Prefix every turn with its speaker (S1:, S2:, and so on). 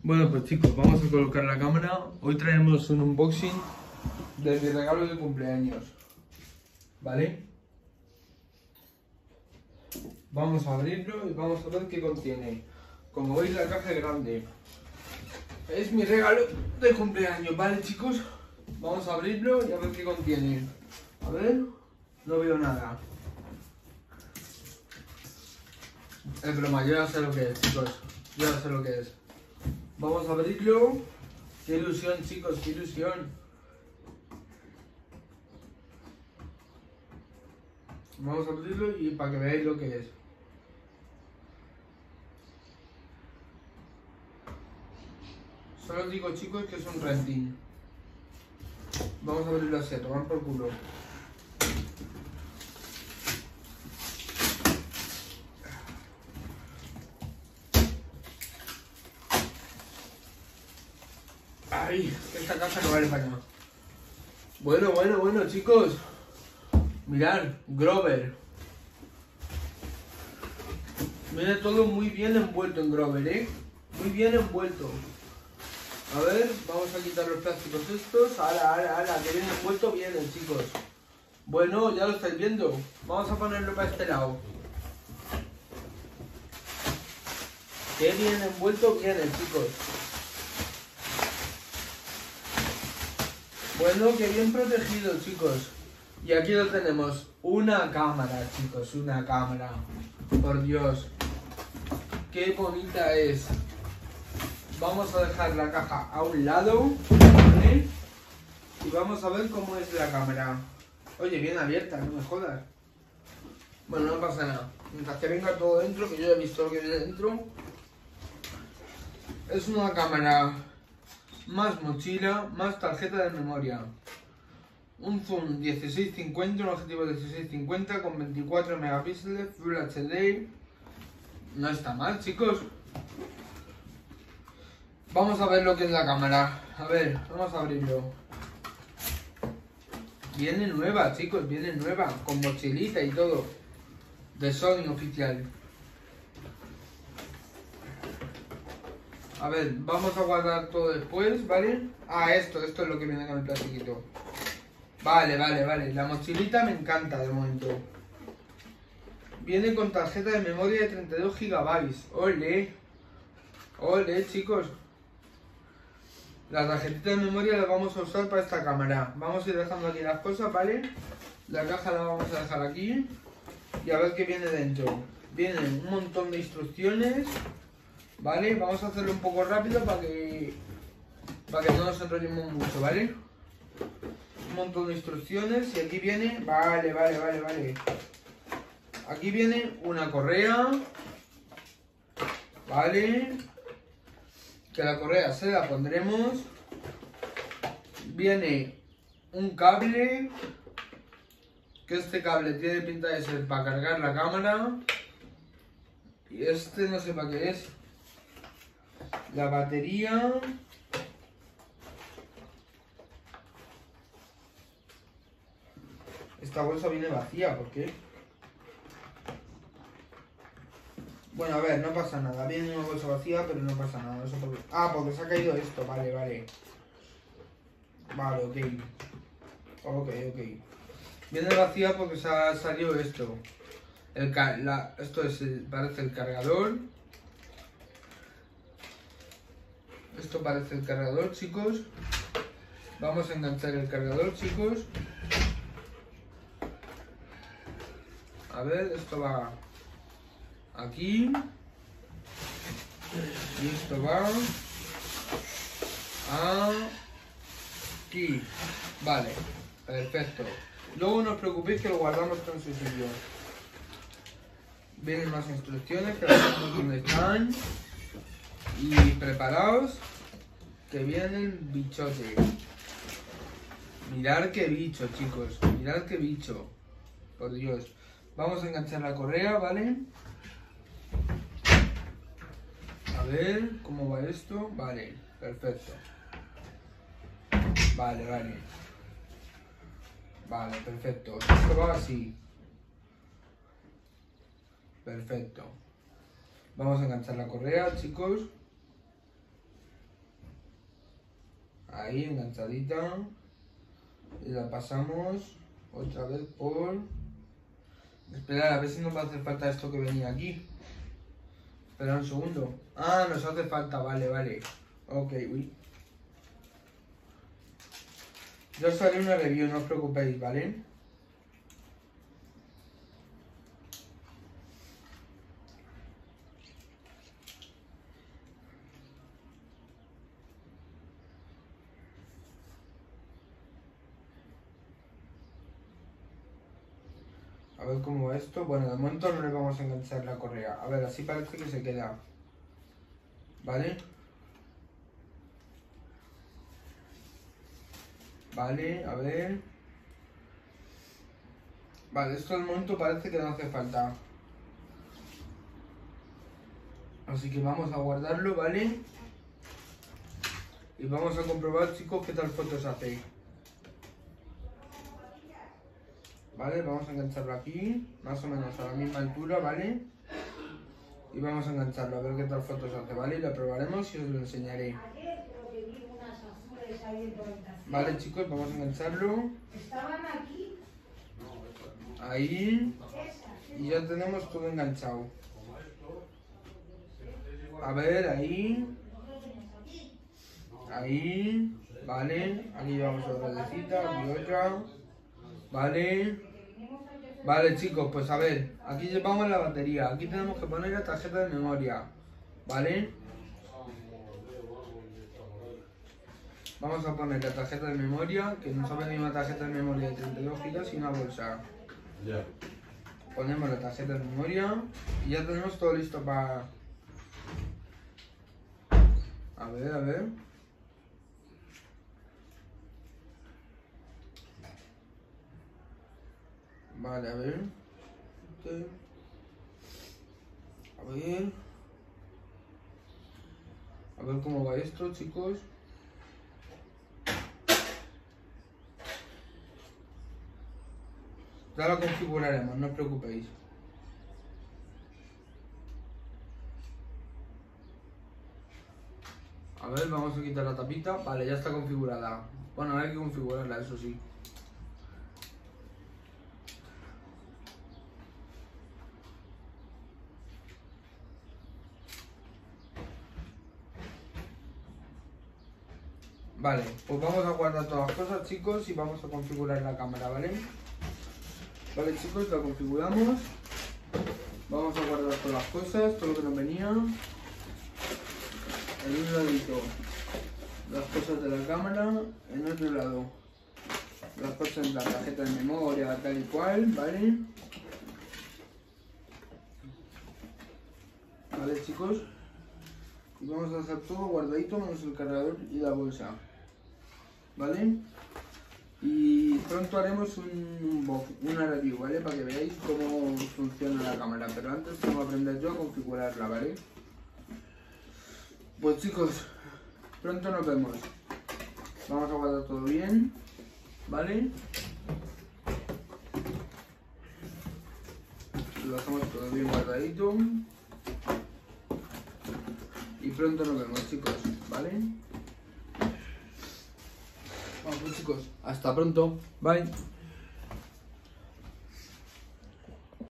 S1: Bueno, pues chicos, vamos a colocar la cámara. Hoy traemos un unboxing de mi regalo de cumpleaños, ¿vale? Vamos a abrirlo y vamos a ver qué contiene. Como veis, la caja es grande. Es mi regalo de cumpleaños, ¿vale, chicos? Vamos a abrirlo y a ver qué contiene. A ver, no veo nada. Es broma, yo ya sé lo que es, chicos. Yo ya sé lo que es. Vamos a abrirlo. Qué ilusión, chicos, qué ilusión. Vamos a abrirlo y para que veáis lo que es. Solo os digo, chicos, que es un renting. Vamos a abrirlo así, a tomar por culo. Ay, esta caja no vale para nada. Bueno, chicos. Mirad, Grover. Viene todo muy bien envuelto en Grover, ¿eh? Muy bien envuelto. A ver, vamos a quitar los plásticos estos. Ala, que bien envuelto viene, chicos. Bueno, ya lo estáis viendo. Vamos a ponerlo para este lado. Qué bien envuelto viene, chicos. Bueno, qué bien protegido, chicos. Y aquí lo tenemos. Una cámara, chicos. Una cámara. Por Dios. Qué bonita es. Vamos a dejar la caja a un lado, ¿vale? Y vamos a ver cómo es la cámara. Oye, bien abierta, no me jodas. Bueno, no pasa nada. Mientras que venga todo dentro, que yo ya he visto lo que viene dentro. Es una cámara más mochila, más tarjeta de memoria. Un zoom 1650, un objetivo de 1650 con 24 megapíxeles, Full HD. No está mal, chicos. Vamos a ver lo que es la cámara. A ver, vamos a abrirlo. Viene nueva, chicos, viene nueva, con mochilita y todo. De Sony oficial. A ver, vamos a guardar todo después, ¿vale? Ah, esto es lo que viene con el plastiquito. Vale. La mochilita me encanta de momento. Viene con tarjeta de memoria de 32 GB. ¡Ole! ¡Ole, chicos! La tarjetita de memoria la vamos a usar para esta cámara. Vamos a ir dejando aquí las cosas, ¿vale? La caja la vamos a dejar aquí. Y a ver qué viene dentro. Vienen un montón de instrucciones, ¿vale? Vamos a hacerlo un poco rápido para que no nos enrollemos mucho, ¿vale? Un montón de instrucciones y aquí viene... Vale. Aquí viene una correa, ¿vale? Que la correa se la pondremos. Viene un cable, que este cable tiene pinta de ser para cargar la cámara. Y este no sé para qué es. La batería. Esta bolsa viene vacía, ¿por qué? Bueno, a ver, no pasa nada. Viene una bolsa vacía, pero no pasa nada. No sé por qué. Ah, porque se ha caído esto. Vale. Vale, ok. Viene vacía porque se ha salido esto. Esto es parece el cargador. Esto parece el cargador, chicos. Vamos a enganchar el cargador, chicos. A ver, esto va aquí. Y esto va aquí. Vale, perfecto. Luego no os preocupéis que lo guardamos con su sitio. Vienen más instrucciones que veremos dónde están. Y preparaos que viene el bichote. Mirad qué bicho, chicos. Mirad qué bicho. Por Dios. Vamos a enganchar la correa, ¿vale? A ver cómo va esto. Vale, perfecto. Vale, perfecto. Esto va así. Perfecto. Vamos a enganchar la correa, chicos. Ahí, enganchadita. Y la pasamos otra vez por... Esperad, a ver si nos va a hacer falta esto que venía aquí. Espera un segundo. Ah, nos hace falta, vale, vale. Ok, uy. Yo os haré una review, no os preocupéis, ¿vale? A ver cómo va esto. Bueno, de momento no le vamos a enganchar la correa. A ver, así parece que se queda. ¿Vale? Vale, a ver. Vale, esto de momento parece que no hace falta. Así que vamos a guardarlo, ¿vale? Y vamos a comprobar, chicos, qué tal fotos hace. Vale, vamos a engancharlo aquí, más o menos a la misma altura, ¿vale? Y vamos a engancharlo, a ver qué tal fotos hace, ¿vale? Y lo probaremos y os lo enseñaré. Vale, chicos, vamos a engancharlo.
S2: ¿Estaban aquí?
S1: Ahí. Y ya tenemos todo enganchado. A ver, ahí. Ahí. Vale. Aquí llevamos otra recita, aquí otra. Vale. Vale, chicos, pues a ver. Aquí llevamos la batería. Aquí tenemos que poner la tarjeta de memoria. ¿Vale? Vamos a poner la tarjeta de memoria, que nos ha venido una tarjeta de memoria de 32 GB y una bolsa.
S3: Ya.
S1: Ponemos la tarjeta de memoria y ya tenemos todo listo para... A ver, a ver. Vale, a ver. A ver. A ver cómo va esto, chicos. Ya lo configuraremos, no os preocupéis. A ver, vamos a quitar la tapita. Vale, ya está configurada. Bueno, hay que configurarla, eso sí. Vale, pues vamos a guardar todas las cosas, chicos, y vamos a configurar la cámara, ¿vale? Vale, chicos, la configuramos. Vamos a guardar todas las cosas, todo lo que nos venía. En un ladito las cosas de la cámara, en otro lado las cosas de la tarjeta de memoria, tal y cual, ¿vale? Vale, chicos. Y vamos a dejar todo guardadito menos el cargador y la bolsa, ¿vale? Y pronto haremos una review, ¿vale? Para que veáis cómo funciona la cámara, pero antes tengo que aprender yo a configurarla, ¿vale? Pues chicos, pronto nos vemos. Vamos a guardar todo bien, ¿vale? Lo dejamos todo bien guardadito. Y pronto nos vemos, chicos, ¿vale? Bueno, pues chicos, hasta pronto. Bye.